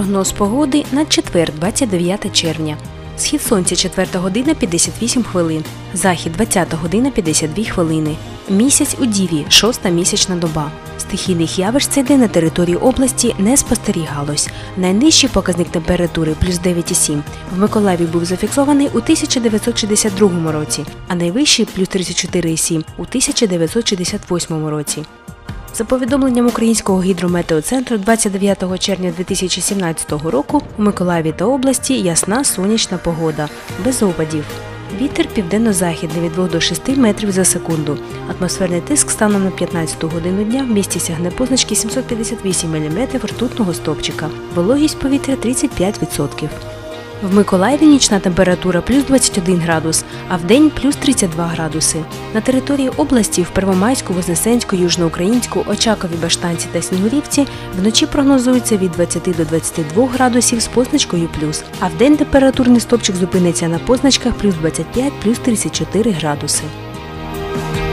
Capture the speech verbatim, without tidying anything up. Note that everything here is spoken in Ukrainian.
Прогноз погоди на четвер, двадцять дев'яте червня. Схід сонця четверта година п'ятдесят вісім хвилин, захід двадцята година п'ятдесят дві хвилини. Місяць у Діві, шоста місячна доба. Стихійних явищ цей день на території області не спостерігалось. Найнижчий показник температури – плюс дев'ять цілих сім. В Миколаєві був зафіксований у тисяча дев'ятсот шістдесят другому році, а найвищий – плюс тридцять чотири цілих сім у тисяча дев'ятсот шістдесят восьмому році. За повідомленням Українського гідрометеоцентру, двадцять дев'ятого червня дві тисячі сімнадцятого року у Миколаєві та області ясна сонячна погода, без опадів. Вітер південно-західний від двох до шести метрів за секунду. Атмосферний тиск станом на п'ятнадцяту годину дня в місті сягне позначки сімсот п'ятдесят вісім міліметрів ртутного стовпчика. Вологість повітря тридцять п'ять відсотків. В Миколаєві нічна температура – плюс двадцять один градус, а вдень – плюс тридцять два градуси. На території області в Первомайську, Вознесенську, Южноукраїнську, Очакові, Баштанці та Снігурівці вночі прогнозується від двадцяти до двадцяти двох градусів з позначкою плюс, а вдень температурний стовпчик зупиниться на позначках плюс двадцять п'ять, плюс тридцять чотири градуси.